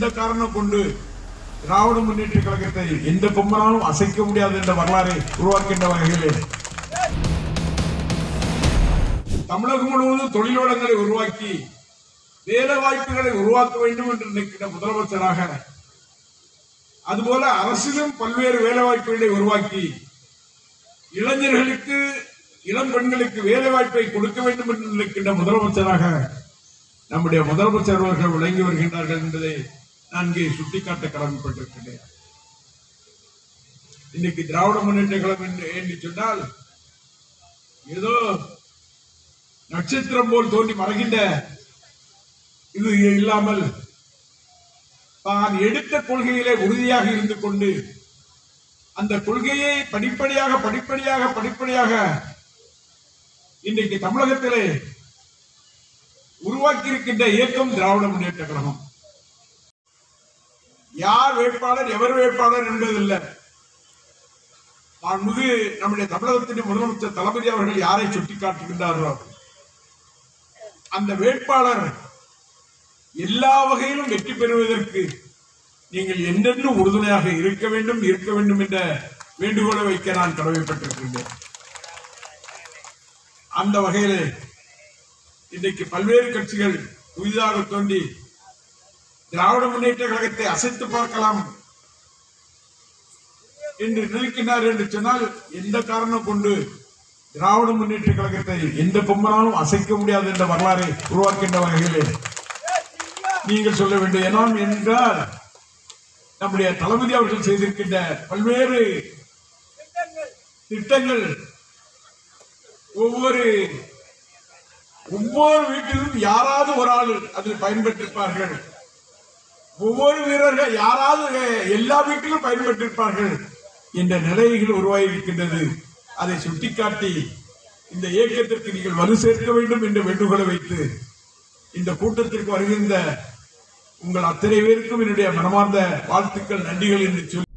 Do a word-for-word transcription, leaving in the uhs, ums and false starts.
எந்த காரணம் கொண்டு திராவிட முன்னேற்ற கழகத்தை எந்த கொம்பனாலும் அசைக்க முடியாது என்ற வரலாறை உருவாக்கின்ற வகையிலே தமிழகம் முழுவதும் தொழில் வளங்களை உருவாக்கி வேலை வாய்ப்புகளை உருவாக்க வேண்டும் என்று நினைக்கின்ற முதலமைச்சராக, அதுபோல அரசிலும் பல்வேறு வேலை வாய்ப்புகளை உருவாக்கி இளைஞர்களுக்கு இளம் பெண்களுக்கு வேலை வாய்ப்பை கொடுக்க வேண்டும் என்று நினைக்கின்ற முதலமைச்சராக நம்முடைய முதலமைச்சர் அவர்கள் விளங்கி வருகின்றார்கள் என்பதை நான் இங்கே சுட்டிக்காட்ட கடமைப்பட்டிருக்கிறேன். இன்னைக்கு திராவிட முன்னேற்ற கழகம் என்று சொன்னால் ஏதோ நட்சத்திரம் போல் தோன்றி மறைகின்ற இது இல்லாமல் தான் எடுத்த கொள்கையிலே உறுதியாக இருந்து கொண்டு அந்த கொள்கையை படிப்படியாக படிப்படியாக படிப்படியாக இன்றைக்கு தமிழகத்திலே உருவாக்கி இருக்கின்ற இயக்கம் திராவிட முன்னேற்ற கழகம். யார் வேட்பாளர் எவர் வேட்பாளர் என்பதில்லை. மாண்புமிகு நம்முடைய தமிழகத்தின் முதலமைச்சர் தளபதி அவர்கள் யாரை சுட்டிக்காட்டுகின்றார்களோ அந்த வேட்பாளர் எல்லா வகையிலும் வெற்றி பெறுவதற்கு நீங்கள் என்றென்றும் உறுதுணையாக இருக்க வேண்டும் இருக்க வேண்டும் என்ற வேண்டுகோளை வைக்க நான் கடமைப்பட்டிருக்கின்றேன். அந்த வகையிலே இன்றைக்கு பல்வேறு கட்சிகள் புதிதாக தோன்றி திராவிட முன்னேற்ற கழகத்தை அசைத்து பார்க்கலாம் என்று நினைக்கிறார் என்று சொன்னால் எந்த காரணம் கொண்டு திராவிட முன்னேற்ற கழகத்தை எந்த கொம்பனாலும் அசைக்க முடியாது என்ற வரலாறை உருவாக்கின்ற வகையிலே நீங்கள் சொல்ல வேண்டும். ஏனாம் என்றால் நம்முடைய தளபதி அவர்கள் செய்திருக்கின்ற பல்வேறு திட்டங்கள் ஒவ்வொரு ஒவ்வொரு வீட்டிலும் யாராவது ஒரு ஆள் அதில் பயன்பெற்றிருப்பார்கள். ஒவ்வொரு வீரர்கள் யாராவது எல்லா வீட்டிலும் பயன்பெற்றிருப்பார்கள் என்ற நிலைகள் உருவாகி இருக்கின்றது. அதை சுட்டிக்காட்டி இந்த இயக்கத்திற்கு நீங்கள் வலு சேர்க்க வேண்டும் என்று வேண்டுகோளை வைத்து இந்த கூட்டத்திற்கு வருகின்ற உங்கள் அத்தனை பேருக்கும் என்னுடைய மனமார்ந்த வாழ்த்துக்கள், நன்றிகள் என்று சொல்லி